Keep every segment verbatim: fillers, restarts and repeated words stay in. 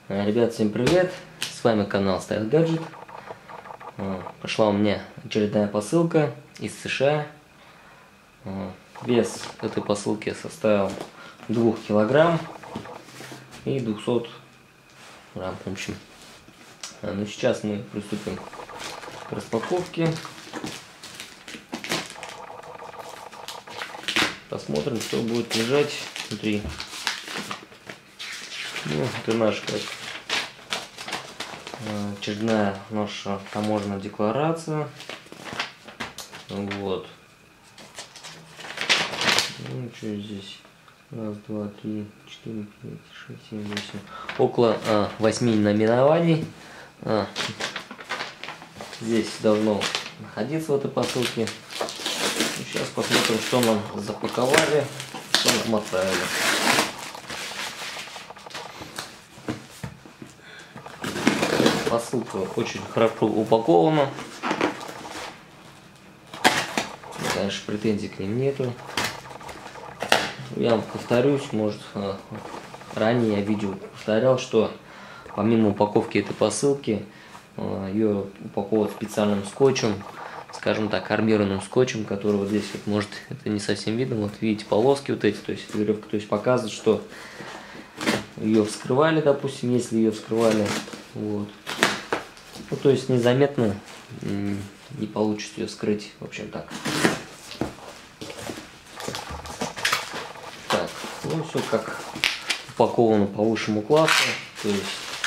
Ребят, всем привет! С вами канал Style Gadget. Пошла у меня очередная посылка из США. Вес этой посылки составил два килограмма и двести грамм. В общем, ну сейчас мы приступим к распаковке. Посмотрим, что будет лежать внутри. Ну, это наш как очередная наша таможенная декларация. Вот. Ну, что здесь? Раз, два, три, четыре, пять, шесть, семь, восемь. Около а, восьми наименований. А, здесь должно находиться в этой посылке. Ну, сейчас посмотрим, что нам запаковали, что нам отправили. Посылка очень хорошо упакована. Конечно, претензий к ним нету. Я вам повторюсь, может, ранее я видео повторял, что помимо упаковки этой посылки, ее упаковывают специальным скотчем, скажем так, армированным скотчем, который вот здесь вот, может, это не совсем видно, вот видите полоски вот эти, то есть веревка, то есть показывает, что ее вскрывали, допустим, если ее вскрывали, вот. Ну, то есть незаметно не получится ее вскрыть, в общем так. Так, ну все как упаковано по высшему классу, то есть,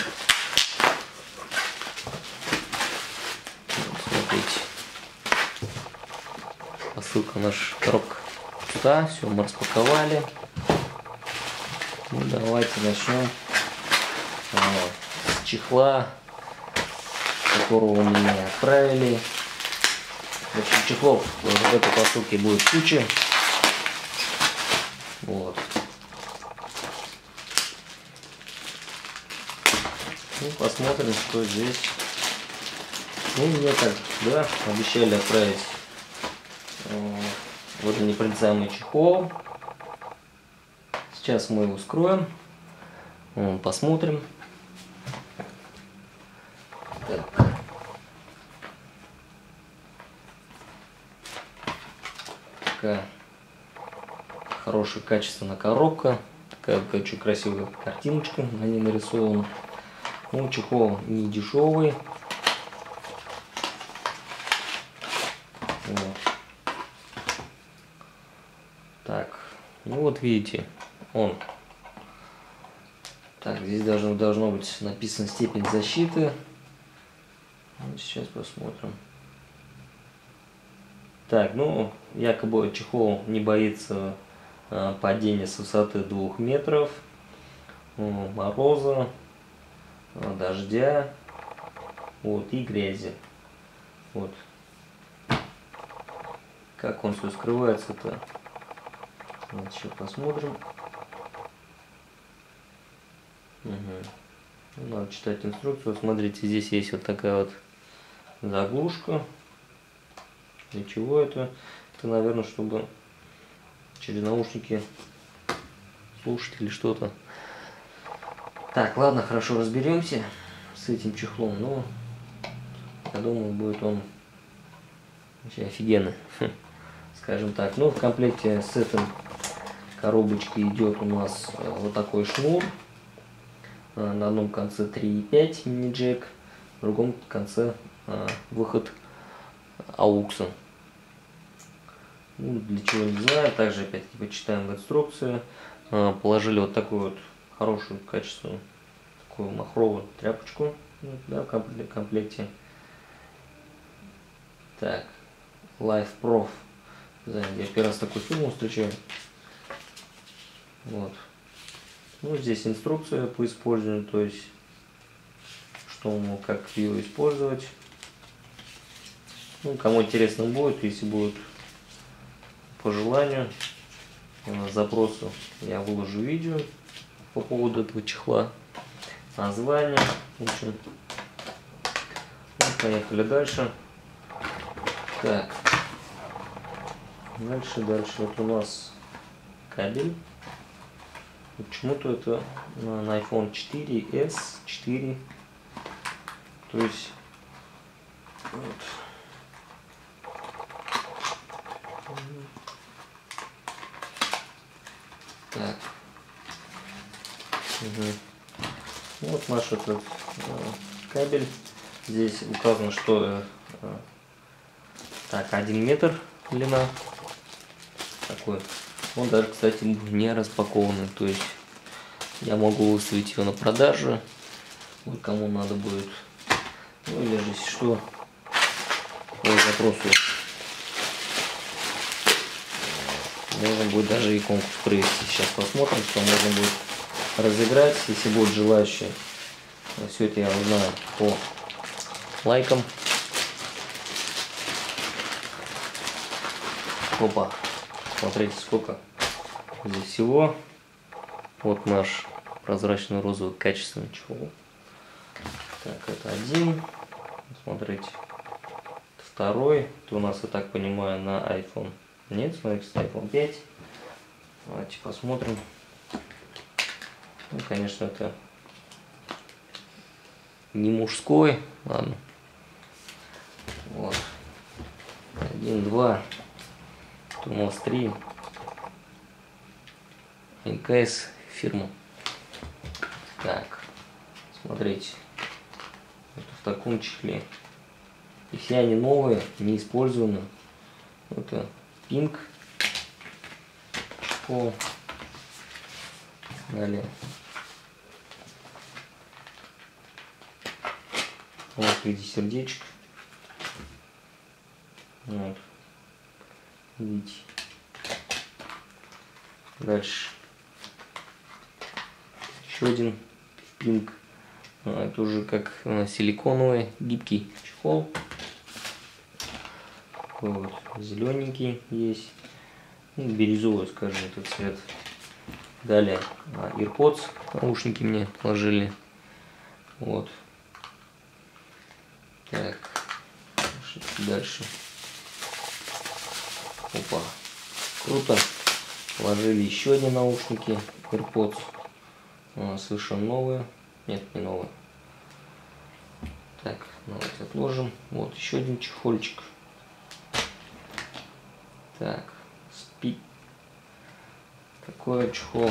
вот, смотрите, посылка наша, коробка пуста, все мы распаковали. Ну, давайте начнем с чехла, которого мне отправили. В общем, чехлов в этой посылке будет куча. Вот. Ну, посмотрим, что здесь. Ну, мне так, да, обещали отправить э, водонепроницаемый чехол. Сейчас мы его вскроем, э, посмотрим. Так. Такая хорошая качественная коробка, такая очень красивая картиночка на ней нарисована. Ну, чехол не дешевый. Вот. Так, ну вот видите, он. Так, здесь должно, должно быть написана степень защиты. Вот сейчас посмотрим. Так, ну, якобы чехол не боится а, падения с высоты двух метров, а, мороза, а, дождя, вот, и грязи. Вот. Как он все скрывается-то? Вот, сейчас посмотрим. Угу. Надо читать инструкцию. Смотрите, здесь есть вот такая вот заглушка. Для чего это? Это, наверное, чтобы через наушники слушать или что-то. Так, ладно, хорошо, разберемся с этим чехлом. Но я думаю, будет он вообще офигенный, скажем так. Ну, в комплекте с этой коробочкой идет у нас вот такой шнур. На одном конце три и пять мини-джек, в другом конце выход аукса. Ну, для чего не знаю, также опять-таки почитаем в инструкции. Положили вот такую вот хорошую, качественную, такую махровую тряпочку, да, в комплекте. Так, Life Prof. Я первый раз такую фирму встречаю. Вот. Ну, здесь инструкция по использованию, то есть, что как ее использовать. Ну, кому интересно будет, если будет по желанию, запросу, я выложу видео по поводу этого чехла, название, в общем. Ну, поехали дальше. Так, дальше, дальше, вот у нас кабель. Почему-то это на айфон четыре эс, четыре. То есть вот. Так. Угу. Вот наш этот э, кабель. Здесь указано, что э, так, один метр длина. Такой. Он даже, кстати, не распакованный. То есть я могу выставить его на продажу. Вот кому надо будет. Ну или же если что, по запросу можно будет даже и конкурс провести. Сейчас посмотрим, что можно будет разыграть, если будут желающие. Все это я узнаю по лайкам. Опа, смотрите, сколько здесь всего. Вот наш прозрачный розовый качественный чехол. Так, это один. Смотрите, второй. Это у нас, я так понимаю, на iPhone. Нет, смотрите, айфон пять. Давайте посмотрим. Ну, конечно, это не мужской. Ладно. Вот. Один, два. Это у нас три. эн ка эс фирма. Так. Смотрите. Это в таком чехле. И все они новые, не использованы. Это пинк. Чехол. Далее. Вот в виде сердечек. Вот. Видите. Дальше. Еще один пинк. А, это уже как силиконовый гибкий чехол. Вот. Зелененький есть. Ну, бирюзовый, скажем, этот цвет. Далее AirPods, наушники мне положили. Вот. Так. Что дальше? Опа. Круто. Положили еще одни наушники AirPods. А, совершенно новые. Нет, не новые. Так, давайте отложим. Вот еще один чехольчик. Так. Спи. Такой чехол.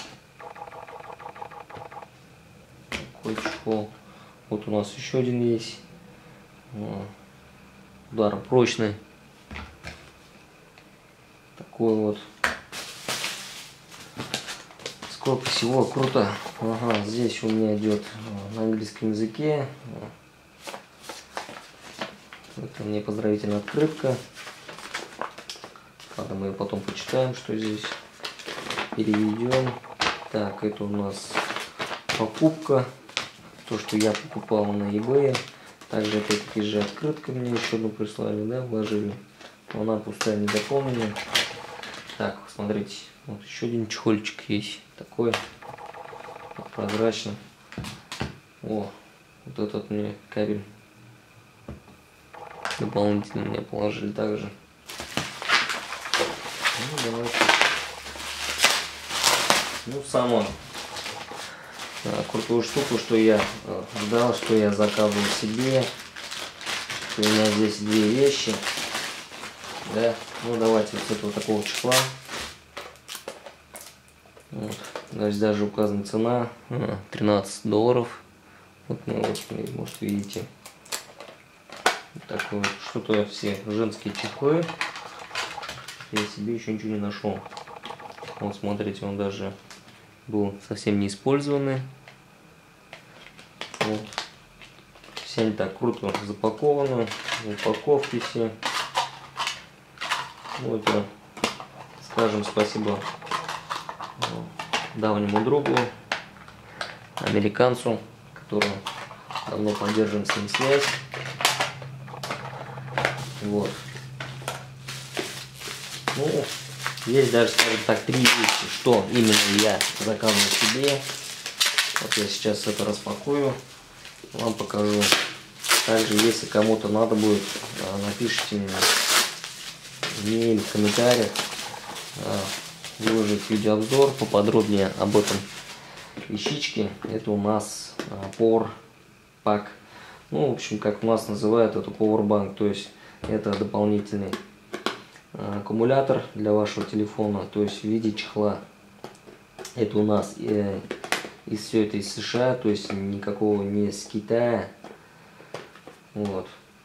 Такой чехол. Вот у нас еще один есть. Ударопрочный. Такой вот. Сколько всего, круто. Ага, здесь у меня идет на английском языке. Это мне поздравительная открытка. Ладно, мы потом почитаем, что здесь. Переведем. Так, это у нас покупка. То, что я покупал на eBay. Также опять-таки же открытка мне еще одну прислали, да, вложили. Она пустая, не заполненная. Так, смотрите, вот еще один чехольчик есть. Такой прозрачный. О, вот этот мне кабель дополнительно мне положили также. Ну, давайте. Ну, самую а, крутую штуку, что я а, ждал, что я заказывал себе. Что у меня здесь две вещи. Да, ну давайте вот с этого такого чехла. Вот. Здесь даже указана цена а, тринадцать долларов. Вот, ну, вот, может, видите. Вот такое вот, что-то все женские чехлы. Я себе еще ничего не нашел. Вот смотрите, он даже был совсем не использованный. Вот. Все они так круто запакованы. В упаковке все. Вот, скажем спасибо давнему другу, американцу, который давно поддерживаем с ним связь. Вот. Ну, есть даже, скажем так, три вещи, что именно я заказывал себе. Вот я сейчас это распакую, вам покажу. Также, если кому-то надо будет, напишите мне в комментариях, выложить видеообзор поподробнее об этом вещичке. Это у нас Power Pack. Ну, в общем, как у нас называют, это Powerbank, то есть это дополнительный аккумулятор для вашего телефона, то есть в виде чехла. Это у нас э, из все это из США, то есть никакого не из Китая. Вот.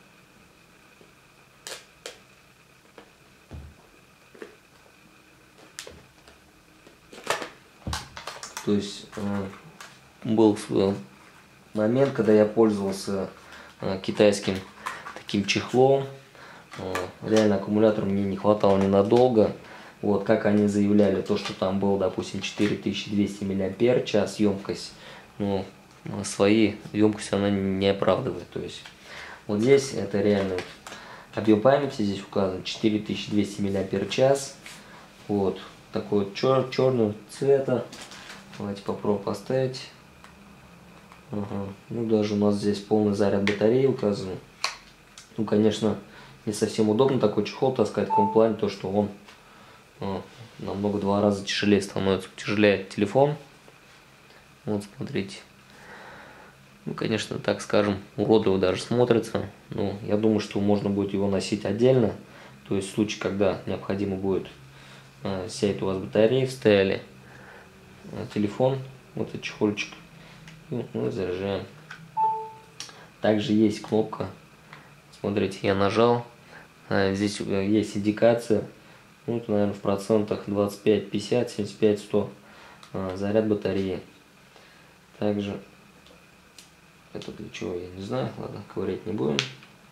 То есть э, был момент, когда я пользовался э, китайским таким чехлом. Э, реально аккумулятор мне не хватало ненадолго. Вот, как они заявляли, то, что там был, допустим, четыре тысячи двести миллиампер-час емкость, ну, свои емкость она не оправдывает. То есть, вот здесь это реально объем памяти, здесь указан четыре тысячи двести миллиампер-час. Вот, такой вот чер черного цвета. Давайте попробуем поставить. Ага. Ну, даже у нас здесь полный заряд батареи указан. Ну, конечно, не совсем удобно такой чехол таскать, в том плане, то, что он а, намного два раза тяжелее становится, тяжелее телефон. Вот, смотрите. Ну, конечно, так скажем, уродливо даже смотрится. Ну, я думаю, что можно будет его носить отдельно. То есть, в случае, когда необходимо будет, а, сядет у вас батареи, вставили телефон, вот этот чехольчик, и мы заряжаем. Также есть кнопка, смотрите, я нажал, здесь есть индикация, ну, это, наверное, в процентах двадцать пять, пятьдесят, семьдесят пять, сто заряд батареи. Также это для чего, я не знаю, ладно, ковырять не будем.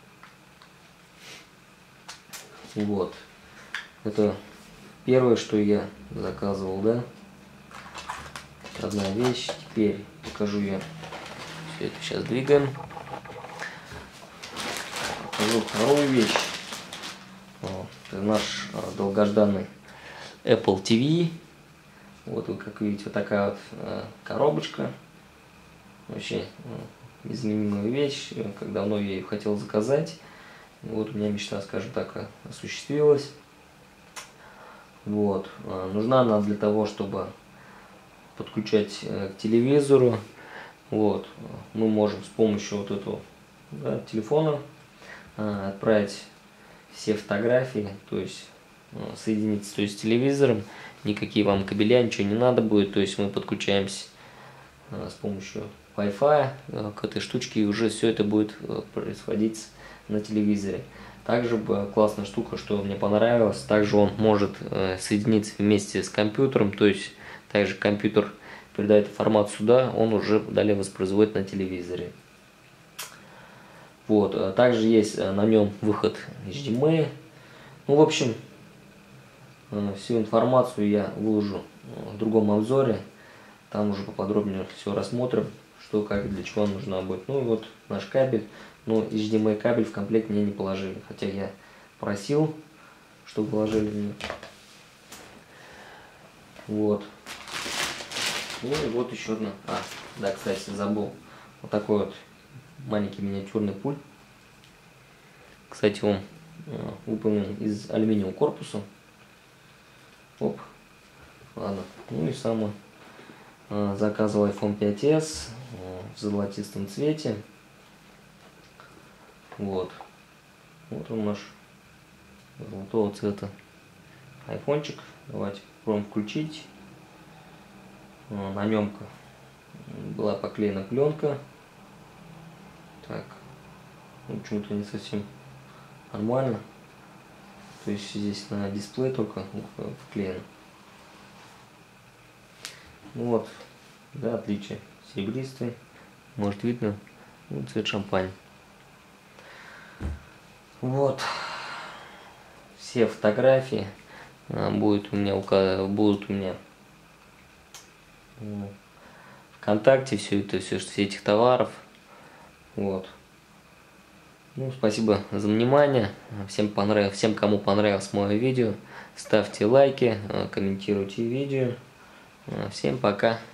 Вот, это первое, что я заказывал, да. Одна вещь. Теперь покажу я. Все это сейчас двигаем. Покажу вторую вещь. Вот, это наш долгожданный Apple ти ви. Вот, вы как видите, вот такая вот э, коробочка. Вообще э, незаменимая вещь. Как давно я ее хотел заказать. Вот у меня мечта, скажем так, осуществилась. Вот. Э, нужна она для того, чтобы подключать э, к телевизору. Вот, мы можем с помощью вот этого, да, телефона э, отправить все фотографии, то есть э, соединиться, то есть с телевизором. Никакие вам кабеля, ничего не надо будет. То есть мы подключаемся э, с помощью Wi-Fi э, к этой штучке, и уже все это будет э, происходить на телевизоре. Также э, классная штука, что мне понравилось, также он может э, соединиться вместе с компьютером, то есть также компьютер передает информацию сюда, он уже далее воспроизводит на телевизоре. Вот. Также есть на нем выход эйч ди эм ай. Ну, в общем, всю информацию я выложу в другом обзоре. Там уже поподробнее все рассмотрим, что, как, для чего нужна будет. Ну и вот наш кабель. Но эйч ди эм ай кабель в комплект мне не положили. Хотя я просил, чтобы положили мне. Вот. Ну и вот еще одна. А, да, кстати, забыл. Вот такой вот маленький миниатюрный пульт. Кстати, он э, выполнен из алюминиевого корпуса. Оп. Ладно. Ну и сам э, заказывал айфон пять эс э, в золотистом цвете. Вот. Вот он наш золотого цвета айфончик. Давайте попробуем включить. На нем была поклеена пленка. Так, ну, почему-то не совсем нормально. То есть здесь на дисплей только поклеено. Ну вот, да, отличие. Серебристый, может видно, ну, цвет шампань. Вот, все фотографии а, будут у меня будут у меня ВКонтакте, все это, все, все этих товаров. Вот. Ну, спасибо за внимание. Всем понравилось, всем, кому понравилось мое видео, ставьте лайки, комментируйте видео. Всем пока.